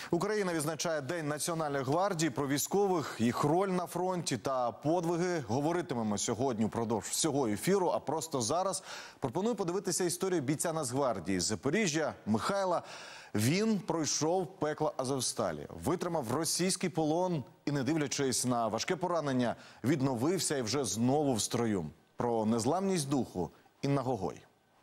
Україна відзначає День Національної гвардії. Про військових, їх роль на фронті та подвиги говоритимемо сьогодні впродовж всього ефіру. А просто зараз пропоную подивитися історію бійця Нацгвардії з Запоріжжя Михайла. Він пройшов пекло Азовсталі, витримав російський полон і, не дивлячись на важке поранення, відновився і вже знову в строю. Про незламність духу Інна Гогой.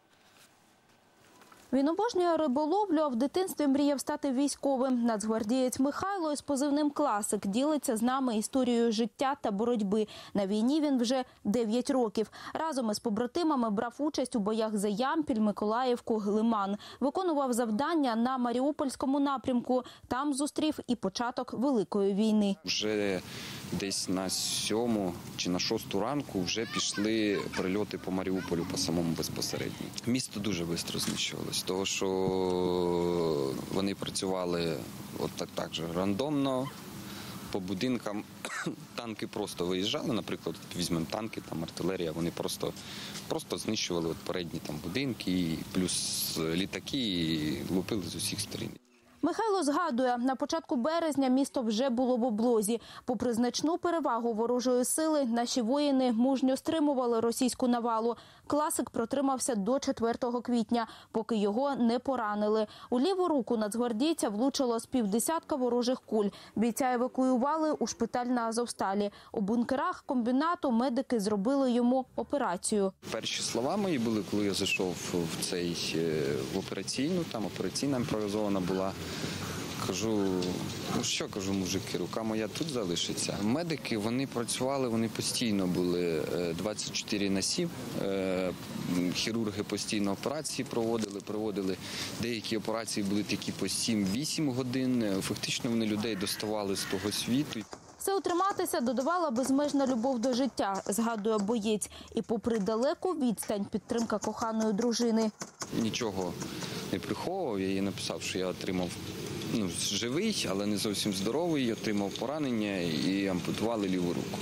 Він обожнює риболовлю, а в дитинстві мріяв стати військовим. Нацгвардієць Михайло із позивним «Класик» ділиться з нами історією життя та боротьби. На війні він вже 9 років. Разом із побратимами брав участь у боях за Ямпіль, Миколаївку, Лиман. Виконував завдання на Маріупольському напрямку. Там зустрів і початок Великої війни. Вже десь на 7 чи на 6 ранку вже пішли прильоти по Маріуполю, по самому безпосередньо. Місто дуже швидко знищувалось, тому що вони працювали так же рандомно, по будинкам. Танки просто виїжджали, наприклад, візьмемо танки, там артилерія, вони просто знищували передні там будинки, плюс літаки, і лупили з усіх сторін. Михайло згадує, на початку березня місто вже було в облозі. Попри значну перевагу ворожої сили, наші воїни мужньо стримували російську навалу. «Класик» протримався до 4 квітня, поки його не поранили. У ліву руку нацгвардійця влучило з півдесятка ворожих куль. Бійця евакуювали у шпиталь на Азовсталі. У бункерах комбінату медики зробили йому операцію. Перші слова мої були, коли я зайшов в операційну, там операційна імпровізована була. Кажу, кажу, мужики, рука моя тут залишиться. Медики, вони працювали, вони постійно були 24/7. Хірурги постійно операції проводили. Деякі операції були такі по 7-8 годин. Фактично вони людей доставали з того світу. Сил триматися додавала безмежна любов до життя, згадує боєць. І попри далеку відстань, підтримка коханої дружини. Нічого не приховував, я їй написав, що я отримав живий, але не зовсім здоровий, отримав поранення і ампутували ліву руку.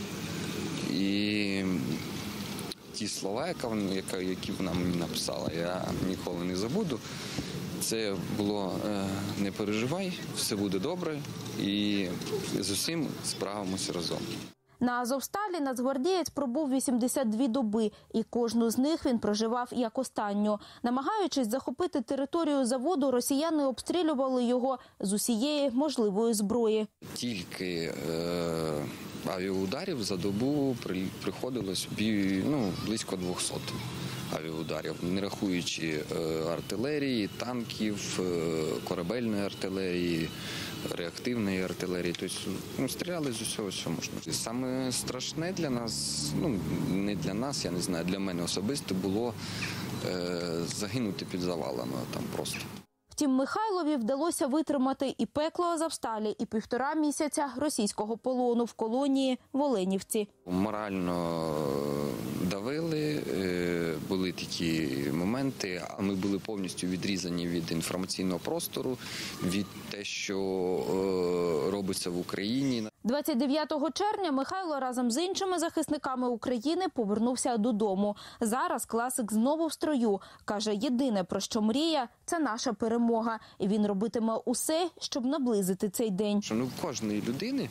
І ті слова, які вона мені написала, я ніколи не забуду. Це було «не переживай, все буде добре і з усім справимося разом». На Азовсталі нацгвардієць пробув 82 доби, і кожну з них він проживав як останню. Намагаючись захопити територію заводу, росіяни обстрілювали його з усієї можливої зброї. Тільки авіаударів за добу приходилось близько 200 авіаударів, не рахуючи артилерії, танків, корабельної артилерії, реактивної артилерії. Тобто стріляли з усього, що можна. Саме страшне для нас, не для нас, я не знаю, для мене особисто було загинути під завалами там просто. Втім, Михайлові вдалося витримати і пекло Азовсталі, і 1,5 місяця російського полону в колонії в Оленівці. Морально давили, були такі моменти, а ми були повністю відрізані від інформаційного простору, від те, що робиться в Україні. 29 червня Михайло разом з іншими захисниками України повернувся додому. Зараз «Класик» знову в строю. Каже, єдине, про що мріє – це наша перемога. І він робитиме усе, щоб наблизити цей день. У кожної людини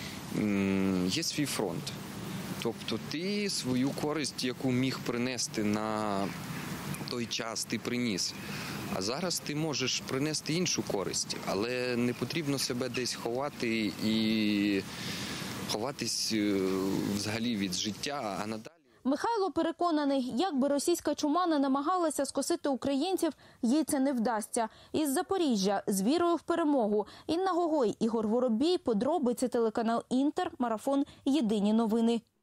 є свій фронт. Тобто ти свою користь, яку міг принести на той час, ти приніс. А зараз ти можеш принести іншу користь, але не потрібно себе десь ховати і ховатись взагалі від життя, а надалі. Михайло переконаний, як би російська чума не намагалася скосити українців, їй це не вдасться. Із Запоріжжя з вірою в перемогу. Інна Гогой, Ігор Воробій, подробиці, телеканал «Інтер», марафон «Єдині новини».